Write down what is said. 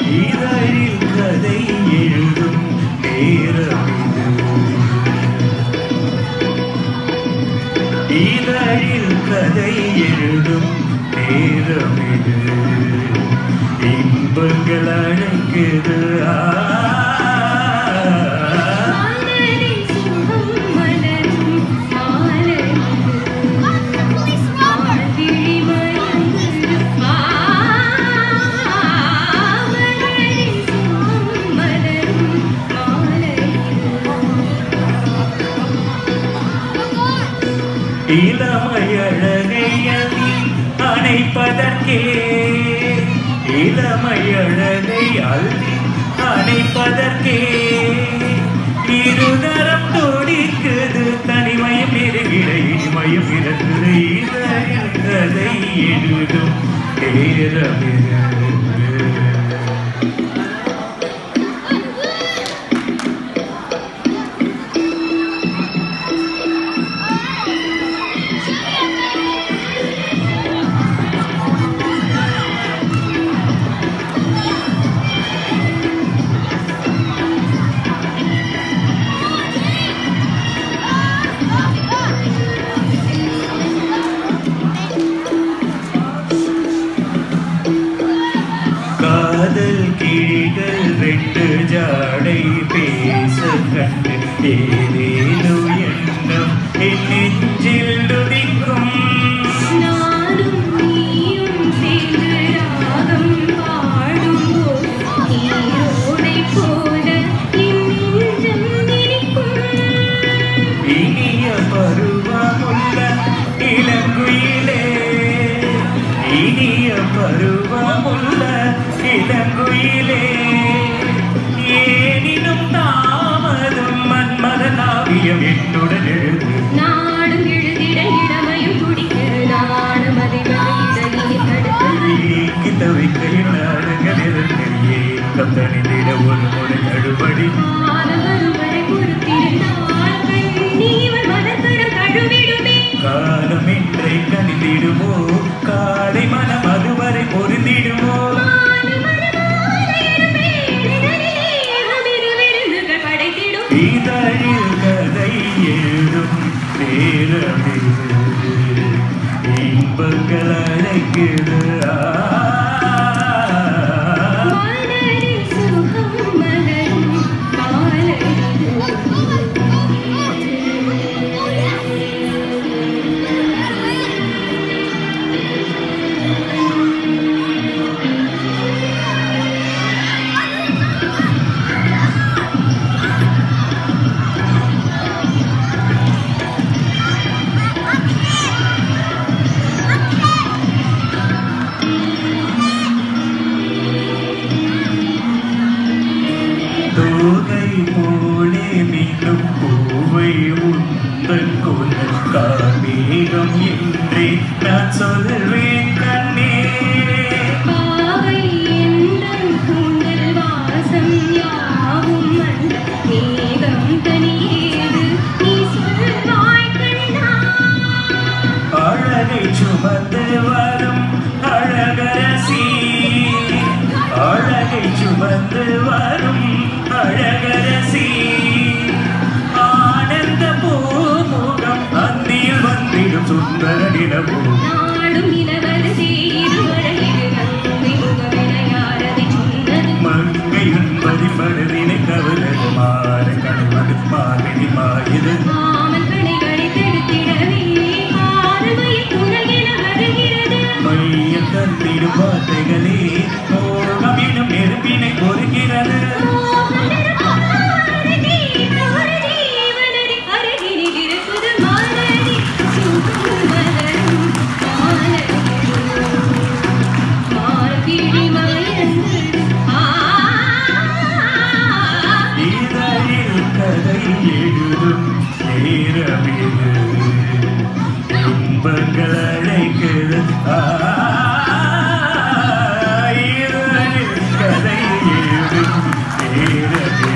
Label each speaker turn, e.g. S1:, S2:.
S1: இதழில் கதை எழுதும் நேரமிது இதழில் கதை எழுதும் நேரமிது இன்பங்கள் அழைக்குது இளமையழகை அணைப்பதற்கே இளமையழகை அணைப்பதற்கே இருதரம் துடிக்குது தனிமயம் நெருங்கிட இனிமயம் இறக்குது இதழில் கதை எழுதும் நேரமிது காதல் கிளிகள் ரெண்டு ஜாடை பேச கண்டு ஏதேதோ எண்ணம் என் நெஞ்சில் துடிக்கும்
S2: நானும் நீயும் சேர்ந்து ராகம் பாடும்போது நீரோடை போல என் நெஞ்சம் நினைக்கும்
S1: இனிய பருவமுள்ள இளங்குயிலே இனிய பருவமுள்ள இளங்குயிலே ஏனினும் தாமதம் மன்மதனாவியம் என்னுடன் எழுது
S2: நாடும் எழுதிட இடமையும் துடிக்கிறது நாடும் அதை தடுத்து
S1: தவிக்கையில் நாடுகள் இருந்தே கத்தனிந்திட ஒரு முறை தடுபடி
S2: வரை பொறுத்திருந்தால் கண்ணீவன் மனத்தரம் கழுவிடுமே
S1: காலமின்றை கணிந்திடுமோ காலை மனம் அதுவரை பொருந்திடுமோ இதழில் கதை எழுதும் நேரமிது இன்பங்கள் அழைக்குது தோகை போலே மீண்டும் பூவை உந்தன் குரல் காமேகம் என்றே நான் சொல்வேன் கண்ணே
S2: பாவை எந்தன் கூந்தல் வாசம் யாவும் அந்த மேகம் தனியேது நீ சொல்வாய் கண்ணா
S1: அழகை சுமந்து வரும் அழகரசி அழகை சுமந்து வரும் அழகரசி ஆனந்த பூமுகம் அந்தியில் வந்திடும் சுந்தர நிலவோ
S2: நாடும் நிலவரசி இருவரையில் நன்மை முகமென யாரதை சொன்னது
S1: மங்கை என்பதி மனதினை கவலது மாற கணவது மாவினி மாயுது
S2: மாமன் கணைகளை தடுத்திடவே ஆறுமையை துணையென வருகிறது
S1: மைய தந்திடும் வார்த்தைகளே மோகம் எனும் நெருப்பினை பொறுக்கிறது இதழில் கதை எழுதும் நேரமிது இன்பங்கள் அழைக்குது இதழில் கதை எழுதும் நேரமிது